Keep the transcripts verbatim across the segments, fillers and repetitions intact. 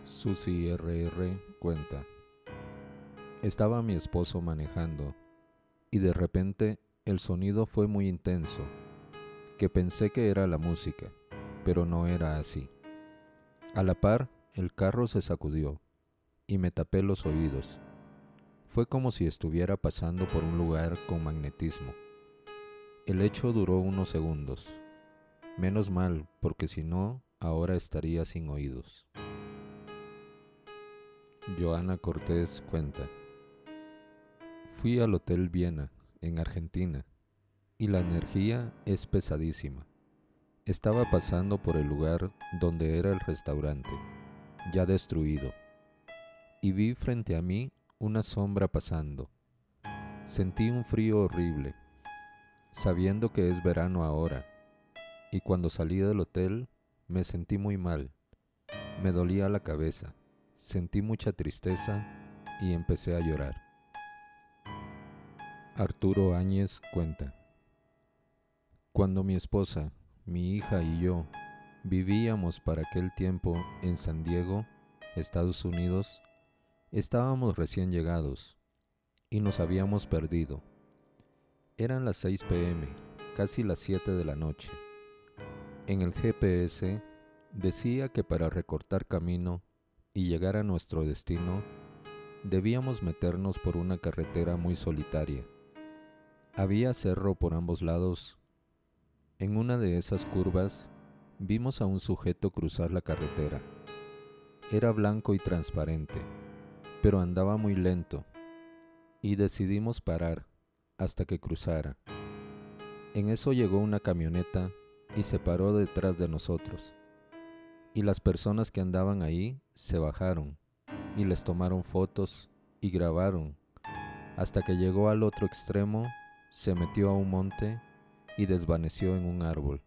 Susi R R cuenta: estaba mi esposo manejando y de repente el sonido fue muy intenso, que pensé que era la música, pero no era así. A la par, el carro se sacudió y me tapé los oídos. Fue como si estuviera pasando por un lugar con magnetismo. El hecho duró unos segundos. Menos mal, porque si no, ahora estaría sin oídos. Joana Cortés cuenta: fui al Hotel Viena, en Argentina, y la energía es pesadísima. Estaba pasando por el lugar donde era el restaurante, ya destruido, y vi frente a mí una sombra pasando. Sentí un frío horrible, sabiendo que es verano ahora, y cuando salí del hotel me sentí muy mal. Me dolía la cabeza, sentí mucha tristeza y empecé a llorar. Arturo Áñez cuenta: cuando mi esposa, mi hija y yo vivíamos para aquel tiempo en San Diego, Estados Unidos, estábamos recién llegados y nos habíamos perdido. Eran las seis p m, casi las siete de la noche. En el G P S decía que para recortar camino y llegar a nuestro destino, debíamos meternos por una carretera muy solitaria. Había cerro por ambos lados. En una de esas curvas vimos a un sujeto cruzar la carretera. Era blanco y transparente, pero andaba muy lento, y decidimos parar hasta que cruzara. En eso llegó una camioneta y se paró detrás de nosotros, y las personas que andaban ahí se bajaron y les tomaron fotos y grabaron, hasta que llegó al otro extremo, se metió a un monte y desvaneció en un árbol.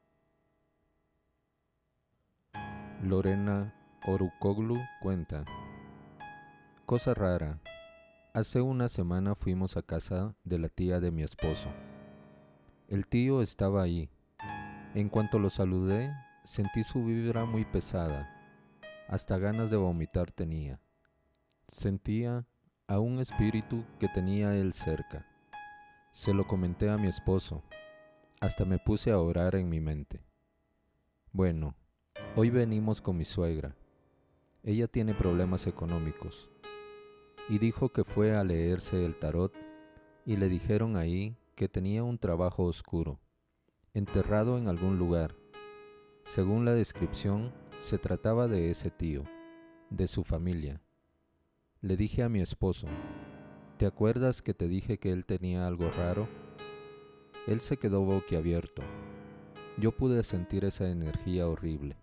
Lorena Orucoglu cuenta: cosa rara, hace una semana fuimos a casa de la tía de mi esposo. El tío estaba ahí. En cuanto lo saludé, sentí su vibra muy pesada, hasta ganas de vomitar tenía. Sentía a un espíritu que tenía él cerca. Se lo comenté a mi esposo, hasta me puse a orar en mi mente. Bueno, hoy venimos con mi suegra. Ella tiene problemas económicos y dijo que fue a leerse el tarot y le dijeron ahí que tenía un trabajo oscuro, enterrado en algún lugar. Según la descripción, se trataba de ese tío, de su familia. Le dije a mi esposo: ¿te acuerdas que te dije que él tenía algo raro? Él se quedó boquiabierto. Yo pude sentir esa energía horrible.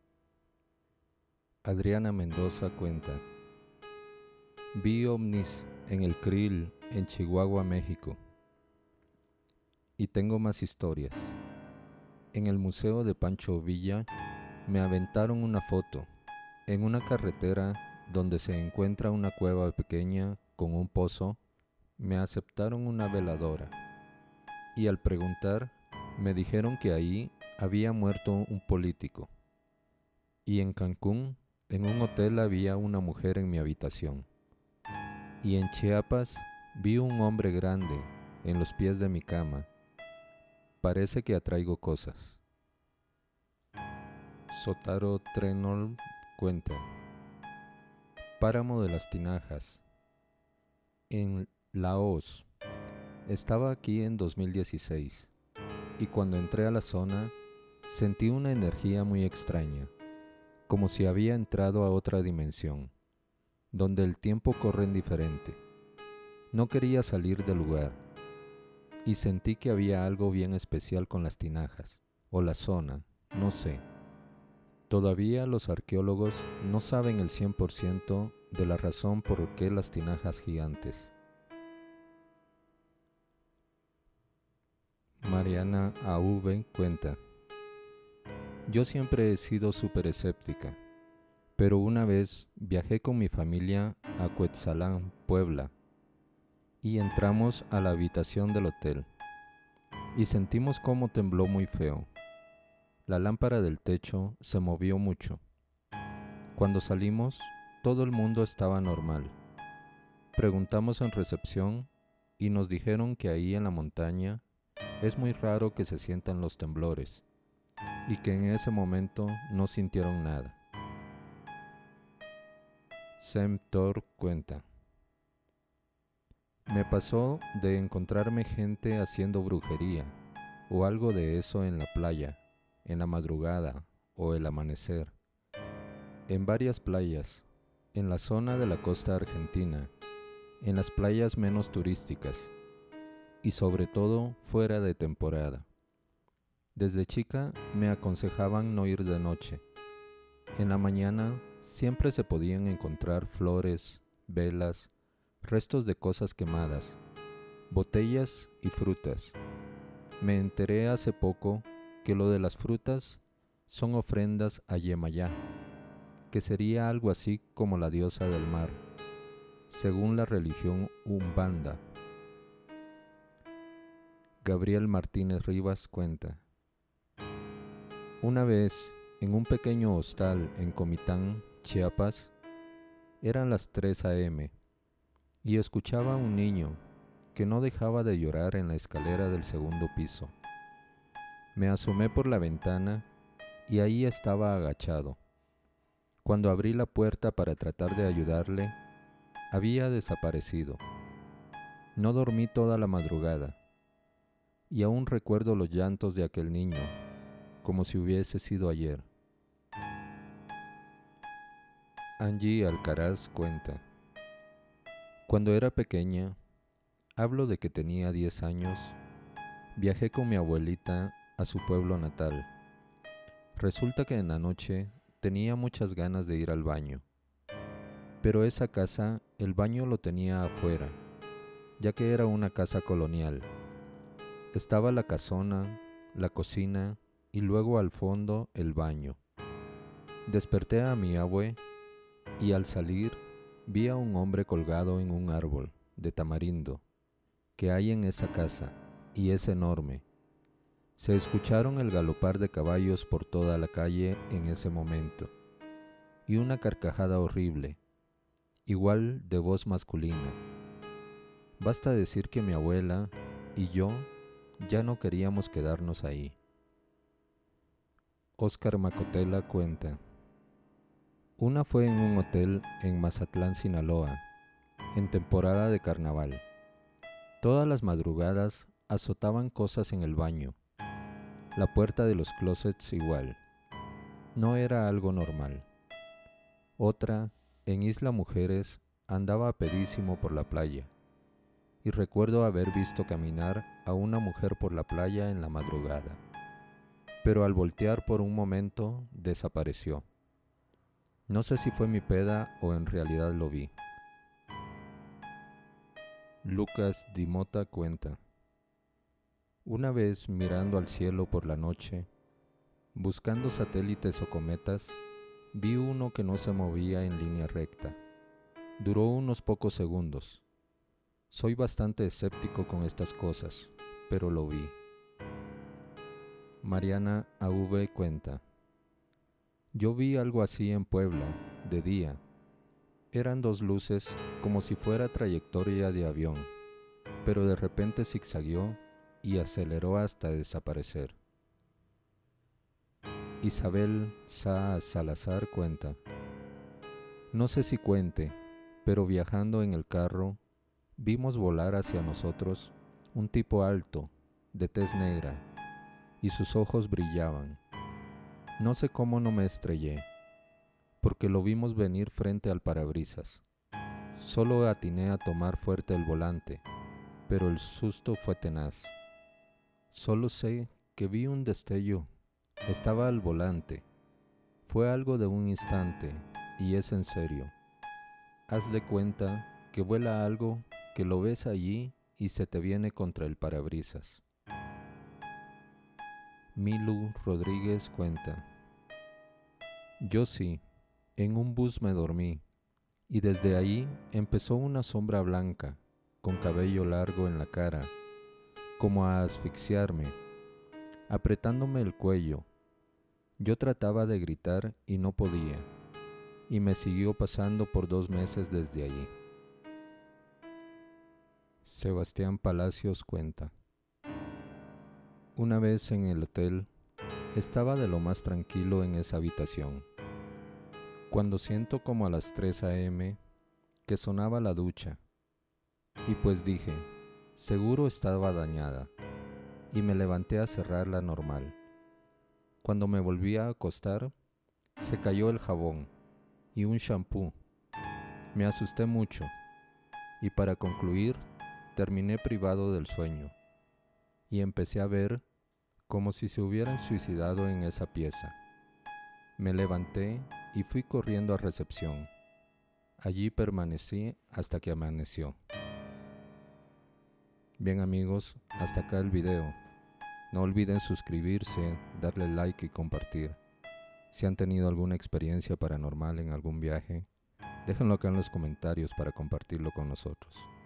Adriana Mendoza cuenta: vi ovnis en el Krill, en Chihuahua, México. Y tengo más historias. En el Museo de Pancho Villa me aventaron una foto en una carretera donde se encuentra una cueva pequeña con un pozo. Me aceptaron una veladora y al preguntar me dijeron que ahí había muerto un político. Y en Cancún, en un hotel, había una mujer en mi habitación. Y en Chiapas vi un hombre grande en los pies de mi cama. Parece que atraigo cosas. Sotaro Trenol cuenta: páramo de las Tinajas, en Laos. Estaba aquí en dos mil dieciséis y cuando entré a la zona sentí una energía muy extraña, como si había entrado a otra dimensión, donde el tiempo corre en diferente. No quería salir del lugar y sentí que había algo bien especial con las tinajas, o la zona, no sé. Todavía los arqueólogos no saben el cien por ciento de la razón por qué las tinajas gigantes. Mariana A V cuenta: yo siempre he sido súper escéptica, pero una vez viajé con mi familia a Cuetzalán, Puebla, y entramos a la habitación del hotel, y sentimos cómo tembló muy feo. La lámpara del techo se movió mucho. Cuando salimos, todo el mundo estaba normal. Preguntamos en recepción y nos dijeron que ahí en la montaña es muy raro que se sientan los temblores y que en ese momento no sintieron nada. Sem Tor cuenta: me pasó de encontrarme gente haciendo brujería o algo de eso en la playa, en la madrugada o el amanecer, en varias playas, en la zona de la costa argentina, en las playas menos turísticas y sobre todo fuera de temporada. Desde chica me aconsejaban no ir de noche. En la mañana siempre se podían encontrar flores, velas, restos de cosas quemadas, botellas y frutas. Me enteré hace poco que lo de las frutas son ofrendas a Yemayá, que sería algo así como la diosa del mar, según la religión Umbanda. Gabriel Martínez Rivas cuenta: una vez, en un pequeño hostal en Comitán, Chiapas, eran las tres a eme y escuchaba a un niño que no dejaba de llorar en la escalera del segundo piso. Me asomé por la ventana y ahí estaba agachado. Cuando abrí la puerta para tratar de ayudarle, había desaparecido. No dormí toda la madrugada y aún recuerdo los llantos de aquel niño, como si hubiese sido ayer. Angie Alcaraz cuenta: cuando era pequeña, hablo de que tenía diez años, viajé con mi abuelita a su pueblo natal. Resulta que en la noche tenía muchas ganas de ir al baño, pero esa casa el baño lo tenía afuera, ya que era una casa colonial. Estaba la casona, la cocina y luego al fondo el baño. Desperté a mi abue y al salir vi a un hombre colgado en un árbol de tamarindo que hay en esa casa y es enorme. Se escucharon el galopar de caballos por toda la calle en ese momento y una carcajada horrible, igual de voz masculina. Basta decir que mi abuela y yo ya no queríamos quedarnos ahí. Oscar Macotela cuenta: una fue en un hotel en Mazatlán, Sinaloa, en temporada de carnaval. Todas las madrugadas azotaban cosas en el baño. La puerta de los closets igual. No era algo normal. Otra, en Isla Mujeres, andaba pedísimo por la playa. Y recuerdo haber visto caminar a una mujer por la playa en la madrugada. Pero al voltear por un momento, desapareció. No sé si fue mi peda o en realidad lo vi. Lucas Dimota cuenta: una vez mirando al cielo por la noche, buscando satélites o cometas, vi uno que no se movía en línea recta. Duró unos pocos segundos. Soy bastante escéptico con estas cosas, pero lo vi. Mariana A V cuenta: yo vi algo así en Puebla, de día. Eran dos luces como si fuera trayectoria de avión, pero de repente zigzagueó y aceleró hasta desaparecer. Isabel Saa Salazar cuenta: no sé si cuente, pero viajando en el carro, vimos volar hacia nosotros un tipo alto, de tez negra, y sus ojos brillaban. No sé cómo no me estrellé, porque lo vimos venir frente al parabrisas. Solo atiné a tomar fuerte el volante, pero el susto fue tenaz. Solo sé que vi un destello. Estaba al volante. Fue algo de un instante, y es en serio. Haz de cuenta que vuela algo que lo ves allí y se te viene contra el parabrisas. Milu Rodríguez cuenta: yo sí, en un bus me dormí, y desde ahí empezó una sombra blanca, con cabello largo en la cara, como a asfixiarme, apretándome el cuello. Yo trataba de gritar y no podía. y me siguió pasando por dos meses desde allí. Sebastián Palacios cuenta: una vez en el hotel, estaba de lo más tranquilo en esa habitación, cuando siento como a las tres a eme que sonaba la ducha, y pues dije, seguro estaba dañada, y me levanté a cerrarla normal. Cuando me volví a acostar, se cayó el jabón y un shampoo. Me asusté mucho, y para concluir, terminé privado del sueño, y empecé a ver como si se hubieran suicidado en esa pieza. Me levanté y fui corriendo a recepción. Allí permanecí hasta que amaneció. Bien amigos, hasta acá el video. No olviden suscribirse, darle like y compartir. Si han tenido alguna experiencia paranormal en algún viaje, déjenlo acá en los comentarios para compartirlo con nosotros.